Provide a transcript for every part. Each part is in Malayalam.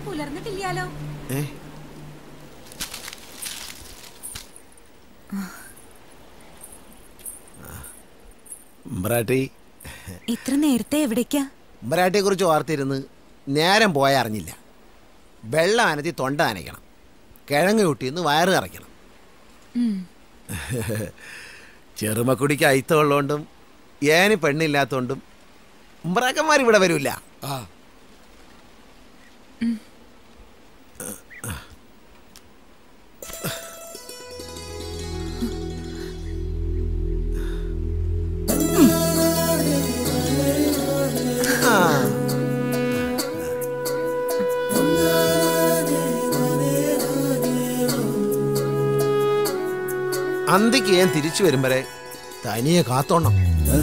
പുലർന്നിട്ടില്ലാലോ. ഇത്ര നേരത്തെ എവിടേക്കാ? ഉമ്പരാട്ടിയെ കുറിച്ച് ഓർത്തിരുന്ന് നേരം പോയാൽ അറിഞ്ഞില്ല. വെള്ളം അനത്തി തൊണ്ട നനയ്ക്കണം, കിഴങ്ങ് കുട്ടിന്ന് വയറ് നിറയ്ക്കണം. ചെറുമക്കുടിക്ക് അയിത്തമുള്ളതുകൊണ്ടും ഏന് പെണ്ണില്ലാത്തതുകൊണ്ടും ഉമ്പ്രാക്കന്മാർ ഇവിടെ വരില്ല. അന്തിക്ക് ഞാൻ തിരിച്ചു വരും വരെ തനിയെ കാത്തോണം.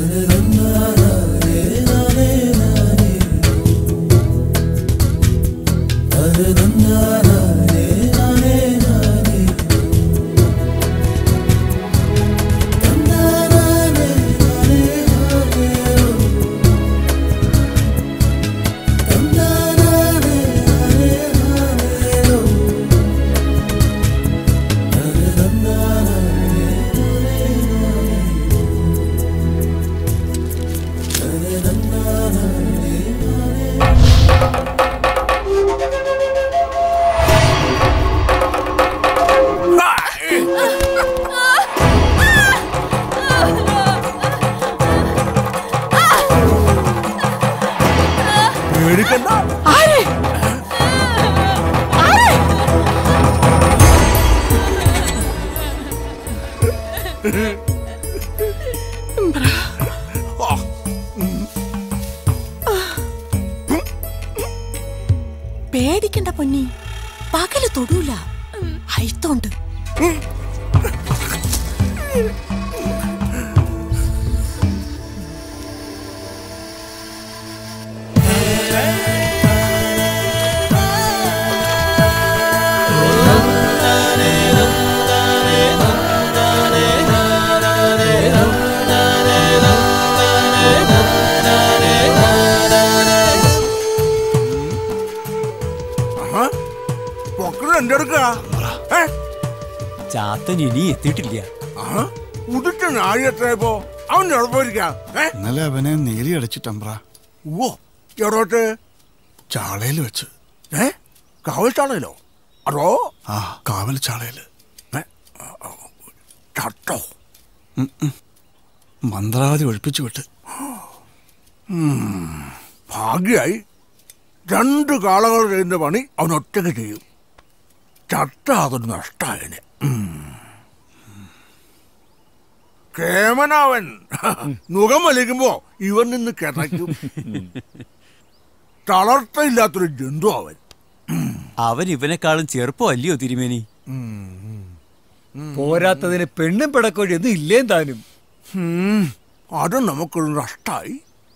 പേടിക്കണ്ട പൊന്നി, പകല് തൊടൂല, അയിത്തോണ്ട്. ചാത്തൻ ഇനി എത്തിയിട്ടില്ല. ഇന്നലെ അവനെ നീലി അടിച്ചിട്ടമ്പ്ര. എവിടോട്ട്? ചാളയിൽ വെച്ച്. കാവൽ ചാളയിലോ? അതോ? ആ, കാവൽ ചാളയില്. ചട്ടോ? മന്ത്രാവധി ഒഴിപ്പിച്ചു വിട്ട്. ഭാഗ്യായി. 2 കാളകൾ ചെയ്യുന്ന പണി അവൻ ഒറ്റയ്ക്ക് ചെയ്യും. ചട്ട അതൊരു നഷ്ടായനെ. കേമനവൻ മുഖം വലിക്കുമ്പോ ഇവൻ നിന്ന് കിടക്കും. തളർത്തയില്ലാത്തൊരു ജന്തു അവൻ. അവൻ ഇവനെക്കാളും ചെറുപ്പമല്ലയോ തിരുമേനി? പോരാത്തതിന് പെണ്ണും പിടക്കോഴിയൊന്നും ഇല്ലേ താനും. അത് നമുക്കൊരു നഷ്ടായി.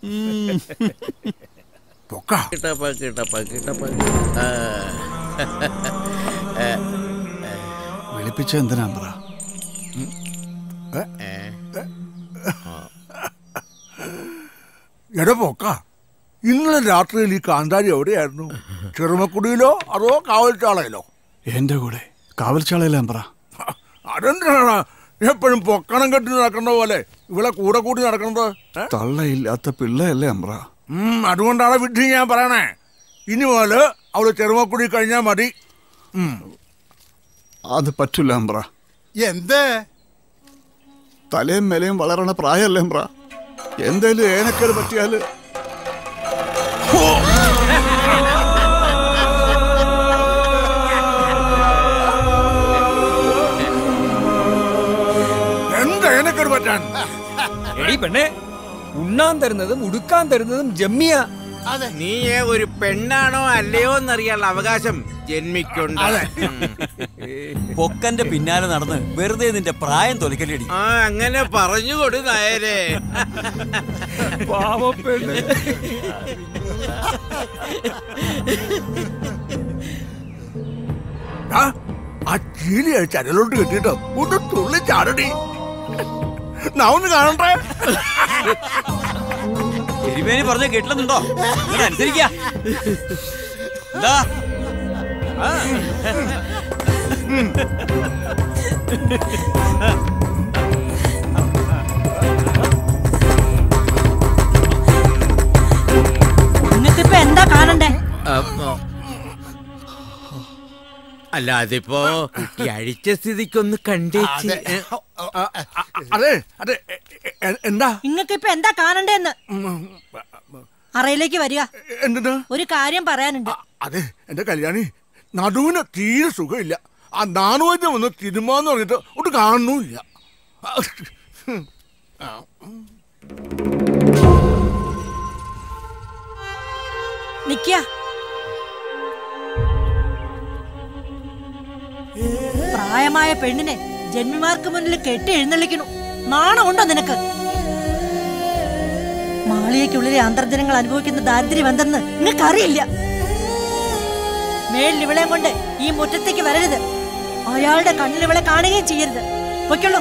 വിളിപ്പിച്ച എന്തിനാ പറ? എടാ പോക്ക, ഇന്നലെ രാത്രിയിൽ ഈ കാന്താരി എവിടെയായിരുന്നു? ചെറുമക്കുടിയിലോ അതോ കാവൽ ചാളയിലോ? എന്റെ കൂടെ കാവൽ ചാളയിലാ പറ. അതെന്തിനാണ് എപ്പോഴും പൊക്കണം കെട്ടി നടക്കുന്ന പോലെ ഇവിടെ കൂടെ കൂടി നടക്കുന്നത്? തള്ളയില്ലാത്ത പിള്ളയല്ലേ അമ്പ്ര. അതുകൊണ്ടാണ് വിധി ഞാൻ പറയണേ. ഇനി മുതല് അവള് ചെറുമക്കുടി കഴിഞ്ഞാ മതി. അത് പറ്റൂല അമ്പ്ര. എന്തേ? തലയും മേലയും വളരണ പ്രായല്ലേ അമ്പ്ര. എന്തേലും ഏനക്കേട് പറ്റിയാല് എന്താ ഏനക്കേട് പറ്റാൻ? എടി പെണ്ണെ, ഉണ്ണാൻ തരുന്നതും ഉടുക്കാൻ തരുന്നതും ജമ്മിയ. നീയെ ഒരു പെണ്ണാണോ അല്ലയോ എന്നറിയാനുള്ള അവകാശം ജന്മിക്കുണ്ട്. പൊക്കന്റെ പിന്നാലെ നടന്ന് വെറുതെ നിന്റെ പ്രായം തൊലിക്കലടി. ആ, അങ്ങനെ പറഞ്ഞുകൊടു നായരെ. പാവപ്പെണ്ണ്. ആ ചീലി ചരലോട്ട് കെട്ടിട്ടോ ഒന്ന് തുള്ളി ചാടടി. നാവൊന്ന് കാണണ്ടേ? തിരുമേനി പറഞ്ഞ കേട്ടില്ലെന്നുണ്ടോ? അനുസരിക്ക. എന്താ നിങ്ങൾക്കിപ്പോ എന്താ കാണണ്ടേ? അല്ല അതിപ്പോ കുട്ടി അഴിച്ച സ്ഥിതിക്കൊന്ന് കണ്ടേച്ച്. അതെ അതെ എന്താ നിങ്ങൾക്കിപ്പോ എന്താ കാണണ്ടേന്ന്? അറയിലേക്ക് വരിക. എന്താ ഒരു കാര്യം പറയാനുണ്ട്. അതെ എന്റെ കല്യാണി നടുവിന് തീരെ സുഖമില്ല. ആ നാണുവൈദ്യം ഒന്ന് തിരുമാന്ന് പറഞ്ഞിട്ട് ഒട്ട് കാണുന്നില്ല. നിക്ക. പ്രായമായ പെണ്ണിനെ ജന്മിമാർക്ക് മുന്നിൽ കെട്ടി എഴുന്നള്ളിക്കണു. നാണമുണ്ടോ നിനക്ക്? മാളികയ്ക്കുള്ളിലെ അന്തർജനങ്ങൾ അനുഭവിക്കുന്ന ദാരിദ്ര്യം എന്തെന്ന് നിനക്കറിയില്ല. മേലിൽ ഇവളെയും കൊണ്ട് ഈ മുറ്റത്തേക്ക് വരരുത്. അയാളുടെ കണ്ണിൽ ഇവളെ കാണുകയും ചെയ്യരുത്. പൊയ്ക്കുള്ളൂ.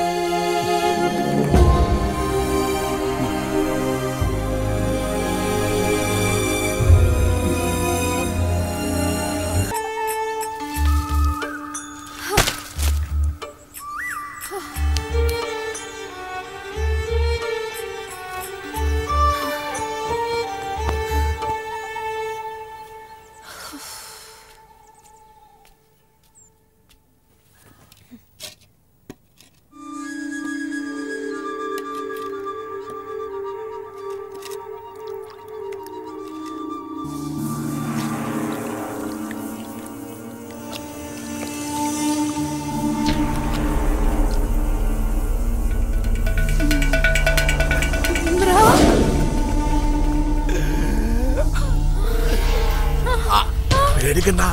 പേടിക്കണ്ട.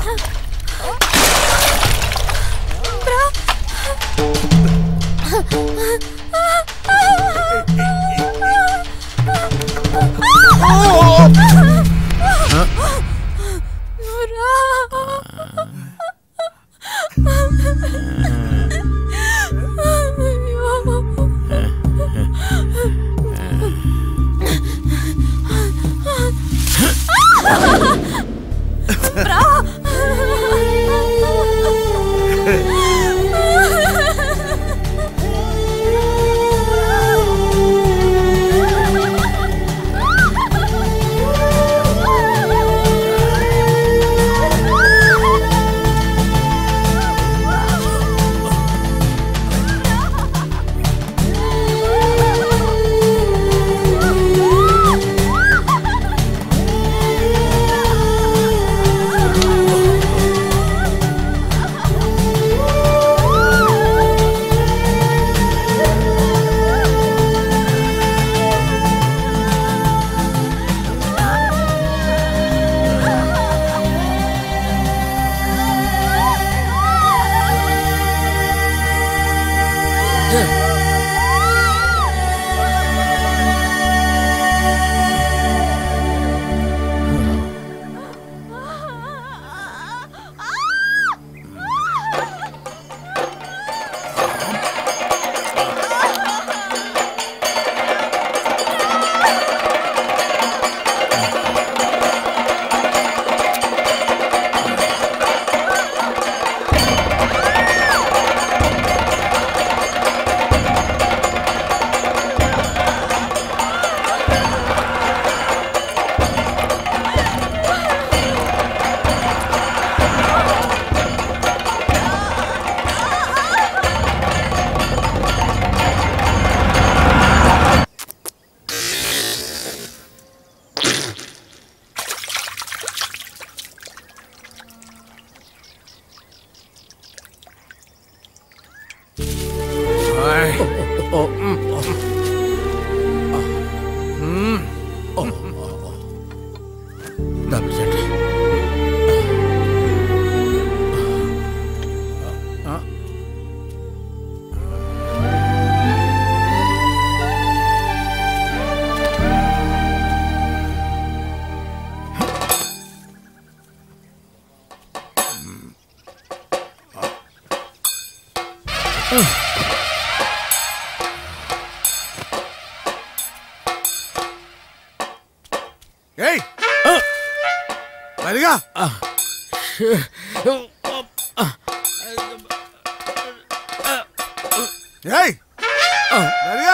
ഏയ് വരിക.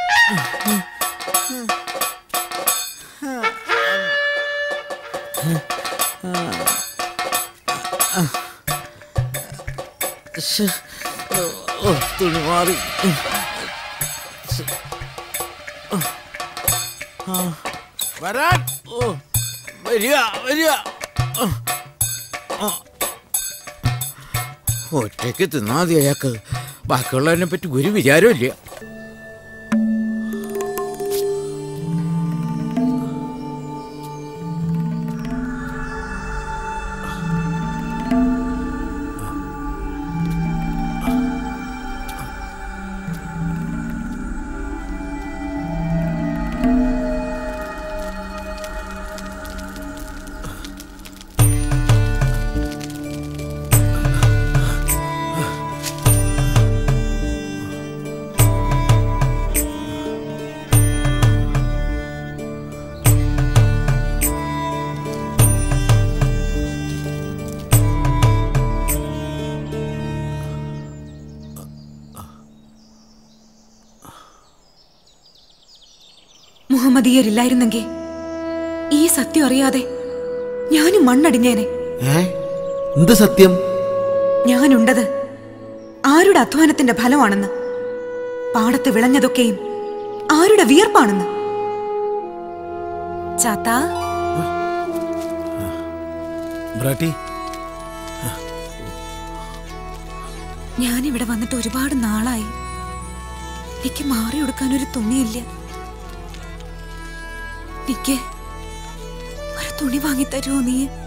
തുണി മാറി. വരാൻ. വരിക വരിക. ഒറ്റയ്ക്ക് തിന്നാതി അയാൾക്ക്. ബാക്കിയുള്ളതിനെ പറ്റി ഒരു വിചാരവും ഇല്ല. മുഹമ്മദീയരില്ലായിരുന്നെങ്കിൽ ഈ സത്യം അറിയാതെ ഞാനും മണ്ണടിഞ്ഞേനെ. എന്ത് സത്യം? ഞാനുണ്ടത് ആരുടെ അധ്വാനത്തിന്റെ ഫലമാണെന്ന്, പാടത്ത് വിളഞ്ഞതൊക്കെയും ആരുടെ വിയർപ്പാണെന്ന്. ചാത്താ, ഞാനിവിടെ വന്നിട്ട് ഒരുപാട് നാളായി. എനിക്ക് മാറി കൊടുക്കാനൊരു തുണിയില്ല. എനിക്ക് ഒരു തുണി വാങ്ങിത്തരുമോ നീ?